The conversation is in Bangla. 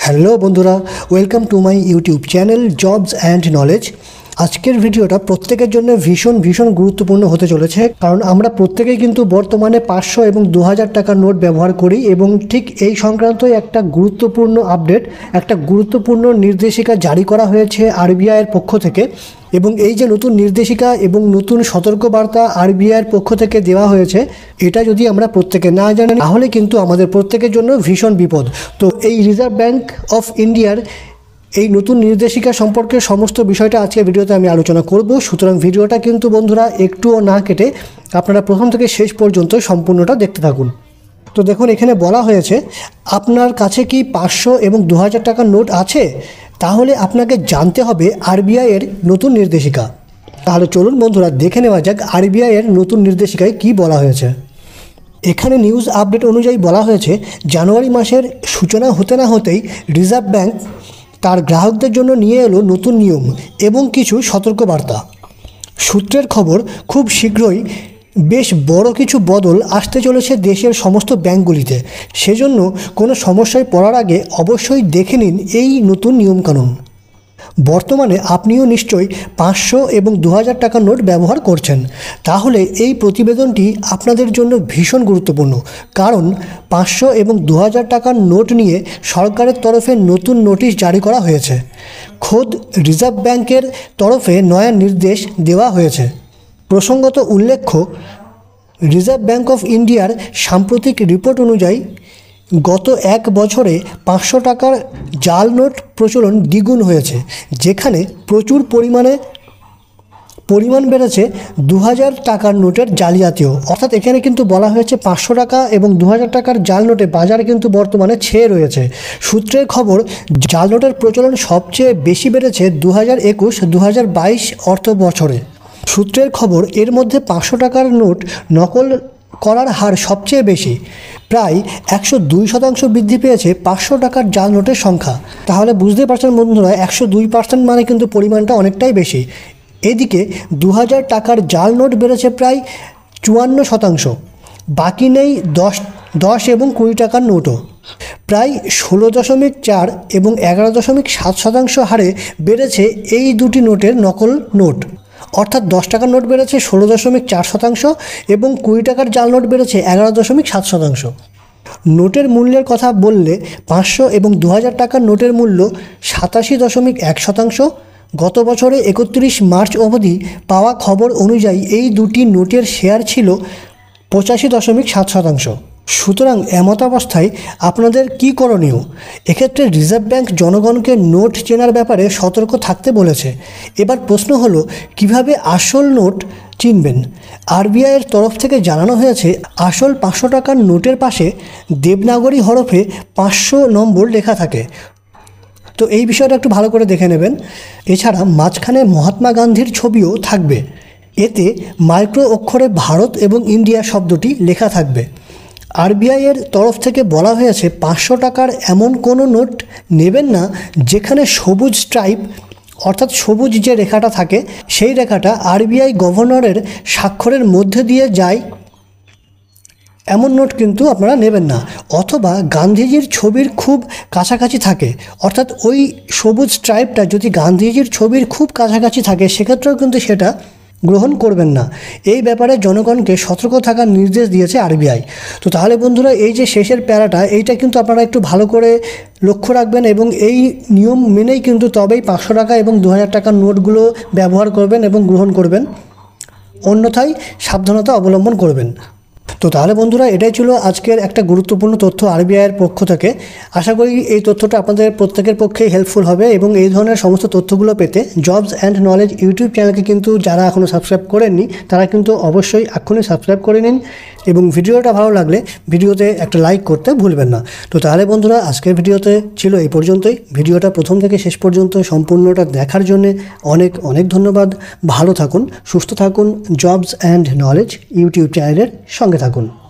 হ্যালো বন্ধুরা, welcome to my YouTube channel jobs and knowledge. আজকের ভিডিওটা প্রত্যেকের জন্য ভীষণ গুরুত্বপূর্ণ হতে চলেছে, কারণ আমরা প্রত্যেকেই কিন্তু বর্তমানে 500 এবং 2000 টাকার নোট ব্যবহার করি এবং ঠিক এই সংক্রান্তই একটা গুরুত্বপূর্ণ আপডেট, একটা গুরুত্বপূর্ণ নির্দেশিকা জারি করা হয়েছে আরবিআইয়ের পক্ষ থেকে। এবং এই যে নতুন নির্দেশিকা এবং নতুন সতর্কবার্তা আরবিআইয়ের পক্ষ থেকে দেওয়া হয়েছে, এটা যদি আমরা প্রত্যেকে না জানি তাহলে কিন্তু আমাদের প্রত্যেকের জন্য ভীষণ বিপদ। তো এই রিজার্ভ ব্যাঙ্ক অফ ইন্ডিয়ার এই নতুন নির্দেশিকা সম্পর্কে সমস্ত বিষয়টা আজকে ভিডিওতে আমি আলোচনা করব। সুতরাং ভিডিওটা কিন্তু বন্ধুরা একটুও না কেটে আপনারা প্রথম থেকে শেষ পর্যন্ত সম্পূর্ণটা দেখতে থাকুন। তো দেখুন, এখানে বলা হয়েছে আপনার কাছে কি 500 এবং 2000 টাকার নোট আছে, তাহলে আপনাকে জানতে হবে আরবিআইয়ের নতুন নির্দেশিকা। তাহলে চলুন বন্ধুরা দেখে নেওয়া যাক আরবিআইয়ের নতুন নির্দেশিকায় কি বলা হয়েছে। এখানে নিউজ আপডেট অনুযায়ী বলা হয়েছে, জানুয়ারি মাসের সূচনা হতে না হতেই রিজার্ভ ব্যাঙ্ক তার গ্রাহকদের জন্য নিয়ে এলো নতুন নিয়ম এবং কিছু সতর্কবার্তা। সূত্রের খবর, খুব শীঘ্রই বেশ বড় কিছু বদল আসতে চলেছে দেশের সমস্ত ব্যাঙ্কগুলিতে। সেজন্য কোনো সমস্যায় পড়ার আগে অবশ্যই দেখে নিন এই নতুন নিয়মকানুন। বর্তমানে আপনিও নিশ্চয়ই 500 এবং 2000 টাকার নোট ব্যবহার করছেন, তাহলে এই প্রতিবেদনটি আপনাদের জন্য ভীষণ গুরুত্বপূর্ণ, কারণ 500 এবং 2000 টাকার নোট নিয়ে সরকারের তরফে নতুন নোটিশ জারি করা হয়েছে। খোদ রিজার্ভ ব্যাঙ্কের তরফে নয়া নির্দেশ দেওয়া হয়েছে। প্রসঙ্গত উল্লেখ্য, রিজার্ভ ব্যাঙ্ক অফ ইন্ডিয়ার সাম্প্রতিক রিপোর্ট অনুযায়ী গত এক বছরে 500 টাকার জাল নোট প্রচলন দ্বিগুণ হয়েছে, যেখানে প্রচুর পরিমাণ বেড়েছে 2000 টাকার নোটের জালিয়াতিও। অর্থাৎ এখানে কিন্তু বলা হয়েছে 500 টাকা এবং 2000 টাকার জাল নোটে বাজার কিন্তু বর্তমানে ছেয়ে রয়েছে। সূত্রের খবর, জাল নোটের প্রচলন সবচেয়ে বেশি বেড়েছে 2021-2022 অর্থ বছরে। সূত্রের খবর, এর মধ্যে 500 টাকার নোট নকল করার হার সবচেয়ে বেশি, প্রায় 102% বৃদ্ধি পেয়েছে 500 টাকার জাল নোটের সংখ্যা। তাহলে বুঝতে পারছেন বন্ধুরা, 102% মানে কিন্তু পরিমাণটা অনেকটাই বেশি। এদিকে 2000 টাকার জাল নোট বেড়েছে প্রায় 54%। বাকি নেই 10 এবং 20 টাকার নোটও। প্রায় 16.4 এবং 11.7% হারে বেড়েছে এই দুটি নোটের নকল নোট। অর্থাৎ 10 টাকার নোট বেড়েছে 16.4% এবং 20 টাকার জাল নোট বেড়েছে 11.7%। নোটের মূল্যের কথা বললে 500 এবং 2000 টাকার নোটের মূল্য 87.1%। গত বছরে 31 মার্চ অবধি পাওয়া খবর অনুযায়ী এই দুটি নোটের শেয়ার ছিল 85.7%। সুতরাং এমতাবস্থায় আপনাদের কি করণীয়? এক্ষেত্রে রিজার্ভ ব্যাঙ্ক জনগণকে নোট চেনার ব্যাপারে সতর্ক থাকতে বলেছে। এবার প্রশ্ন হলো, কিভাবে আসল নোট চিনবেন? আরবিআইয়ের তরফ থেকে জানানো হয়েছে, আসল 500 টাকার নোটের পাশে দেবনাগরী হরফে 500 নম্বর লেখা থাকে। তো এই বিষয়টা একটু ভালো করে দেখে নেবেন। এছাড়া মাঝখানে মহাত্মা গান্ধীর ছবিও থাকবে। এতে মাইক্রো অক্ষরে ভারত এবং ইন্ডিয়া শব্দটি লেখা থাকবে। আরবিআইয়ের তরফ থেকে বলা হয়েছে, 500 টাকার এমন কোনো নোট নেবেন না যেখানে সবুজ স্ট্রাইপ, অর্থাৎ সবুজ যে রেখাটা থাকে সেই রেখাটা আরবিআই গভর্নরের স্বাক্ষরের মধ্যে দিয়ে যায়, এমন নোট কিন্তু আপনারা নেবেন না। অথবা গান্ধীজির ছবির খুব কাছাকাছি থাকে, অর্থাৎ ওই সবুজ স্ট্রাইপটা যদি গান্ধীজির ছবির খুব কাছাকাছি থাকে সেক্ষেত্রেও কিন্তু সেটা গ্রহণ করবেন না। এই ব্যাপারে জনগণকে সতর্ক থাকার নির্দেশ দিয়েছে আরবিআই। তো তাহলে বন্ধুরা, এই যে শেষের প্যারাটা, এইটা কিন্তু আপনারা একটু ভালো করে লক্ষ্য রাখবেন এবং এই নিয়ম মেনেই কিন্তু তবেই 500 টাকা এবং 2000 টাকার নোটগুলো ব্যবহার করবেন এবং গ্রহণ করবেন, অন্যথায় সাবধানতা অবলম্বন করবেন। তো তাহলে বন্ধুরা, এটাই ছিল আজকের একটা গুরুত্বপূর্ণ তথ্য আরবিআইয়ের পক্ষ থেকে। আশা করি এই তথ্যটা আপনাদের প্রত্যেকের পক্ষেই হেল্পফুল হবে এবং এই ধরনের সমস্ত তথ্যগুলো পেতে জবস অ্যান্ড নলেজ ইউটিউব চ্যানেলকে কিন্তু যারা এখনও সাবস্ক্রাইব করেননি তারা কিন্তু অবশ্যই এখনই সাবস্ক্রাইব করে নিন এবং ভিডিওটা ভালো লাগলে ভিডিওতে একটা লাইক করতে ভুলবেন না। তো তাহলে বন্ধুরা, আজকের ভিডিওতে ছিল এই পর্যন্তই। ভিডিওটা প্রথম থেকে শেষ পর্যন্ত সম্পূর্ণটা দেখার জন্যে অনেক অনেক ধন্যবাদ। ভালো থাকুন, সুস্থ থাকুন, জবস অ্যান্ড নলেজ ইউটিউব চ্যানেলের সঙ্গে থাকুন।